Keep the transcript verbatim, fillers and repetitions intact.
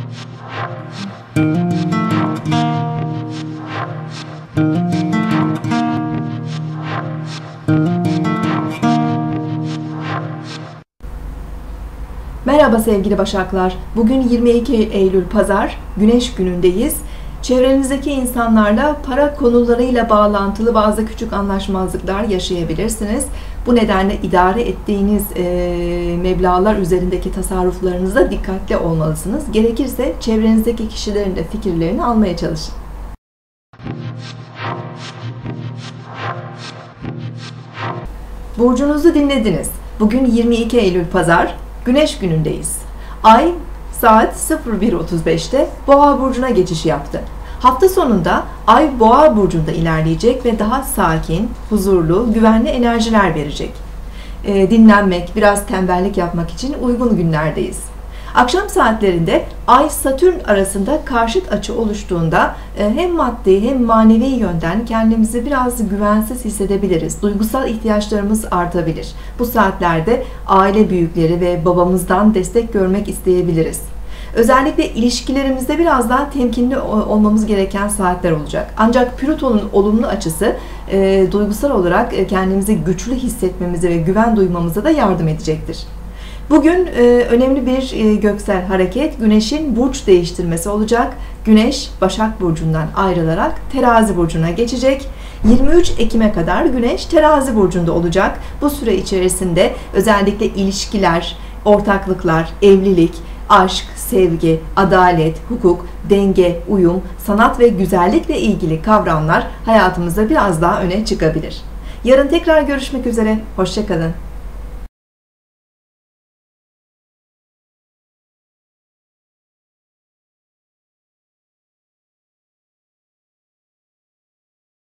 Merhaba sevgili Başaklar. Bugün yirmi iki Eylül Pazar, Güneş günündeyiz. Çevrenizdeki insanlarla para konularıyla bağlantılı bazı küçük anlaşmazlıklar yaşayabilirsiniz. Bu nedenle idare ettiğiniz e, meblağlar üzerindeki tasarruflarınıza dikkatli olmalısınız. Gerekirse çevrenizdeki kişilerin de fikirlerini almaya çalışın. Burcunuzu dinlediniz. Bugün yirmi iki Eylül Pazar, Güneş günündeyiz. Ay saat sıfır bir otuz beşte Boğa burcuna geçiş yaptı. Hafta sonunda Ay Boğa burcunda ilerleyecek ve daha sakin, huzurlu, güvenli enerjiler verecek. E, dinlenmek, biraz tembellik yapmak için uygun günlerdeyiz. Akşam saatlerinde Ay Satürn arasında karşıt açı oluştuğunda e, hem maddi hem manevi yönden kendimizi biraz güvensiz hissedebiliriz. Duygusal ihtiyaçlarımız artabilir. Bu saatlerde aile büyükleri ve babamızdan destek görmek isteyebiliriz. Özellikle ilişkilerimizde biraz daha temkinli olmamız gereken saatler olacak. Ancak Plüton'un olumlu açısı e, duygusal olarak kendimizi güçlü hissetmemize ve güven duymamıza da yardım edecektir. Bugün e, önemli bir e, göksel hareket, Güneş'in burç değiştirmesi olacak. Güneş, Başak Burcu'ndan ayrılarak Terazi Burcu'na geçecek. yirmi üç Ekim'e kadar Güneş Terazi Burcu'nda olacak. Bu süre içerisinde özellikle ilişkiler, ortaklıklar, evlilik, aşk, sevgi, adalet, hukuk, denge, uyum, sanat ve güzellikle ilgili kavramlar hayatımızda biraz daha öne çıkabilir. Yarın tekrar görüşmek üzere, hoşça kalın.